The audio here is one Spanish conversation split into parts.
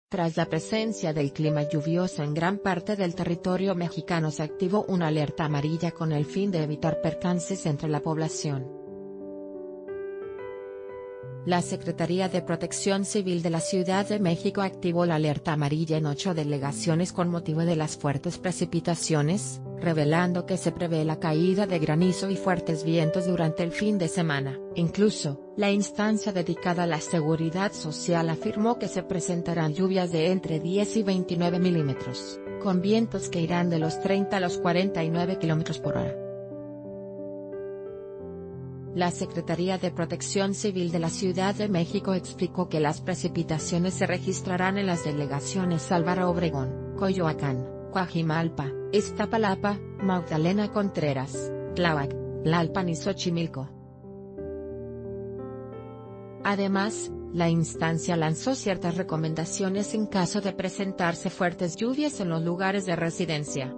Tras la presencia del clima lluvioso en gran parte del territorio mexicano, se activó una alerta amarilla con el fin de evitar percances entre la población. La Secretaría de Protección Civil de la Ciudad de México activó la alerta amarilla en 8 delegaciones con motivo de las fuertes precipitaciones, revelando que se prevé la caída de granizo y fuertes vientos durante el fin de semana. Incluso, la instancia dedicada a la seguridad social afirmó que se presentarán lluvias de entre 10 y 29 milímetros, con vientos que irán de los 30 a los 49 kilómetros por hora. La Secretaría de Protección Civil de la Ciudad de México explicó que las precipitaciones se registrarán en las delegaciones Álvaro Obregón, Coyoacán, Coajimalpa, Iztapalapa, Magdalena Contreras, Tláhuac, Tlalpan y Xochimilco. Además, la instancia lanzó ciertas recomendaciones en caso de presentarse fuertes lluvias en los lugares de residencia.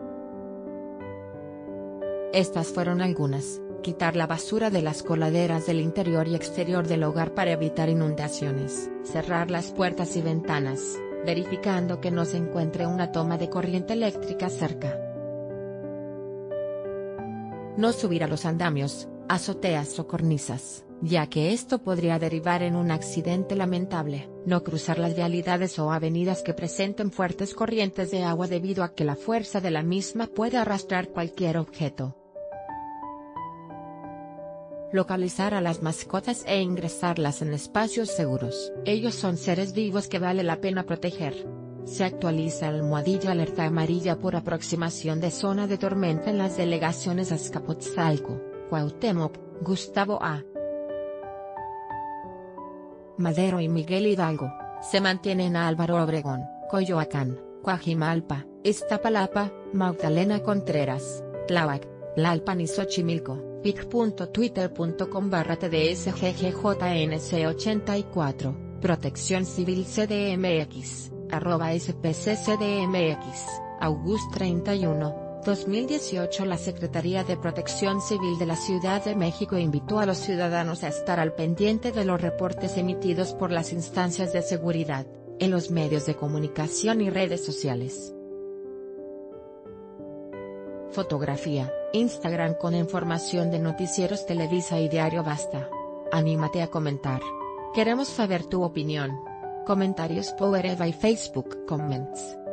Estas fueron algunas: quitar la basura de las coladeras del interior y exterior del hogar para evitar inundaciones, cerrar las puertas y ventanas, verificando que no se encuentre una toma de corriente eléctrica cerca. No subir a los andamios, azoteas o cornisas, ya que esto podría derivar en un accidente lamentable. No cruzar las vialidades o avenidas que presenten fuertes corrientes de agua debido a que la fuerza de la misma puede arrastrar cualquier objeto. Localizar a las mascotas e ingresarlas en espacios seguros. Ellos son seres vivos que vale la pena proteger. Se actualiza almohadilla alerta amarilla por aproximación de zona de tormenta en las delegaciones Azcapotzalco, Cuauhtémoc, Gustavo A. Madero y Miguel Hidalgo. Se mantienen a Álvaro Obregón, Coyoacán, Coajimalpa, Iztapalapa, Magdalena Contreras, Tláhuac, Tlalpan y Xochimilco. pic.twitter.com/tdsggJNC84, Protección Civil CDMX, @SPCCDMX, August 31, 2018. La Secretaría de Protección Civil de la Ciudad de México invitó a los ciudadanos a estar al pendiente de los reportes emitidos por las instancias de seguridad, en los medios de comunicación y redes sociales. Fotografía, Instagram con información de Noticieros Televisa y Diario Basta. Anímate a comentar. Queremos saber tu opinión. Comentarios Powered by Facebook Comments.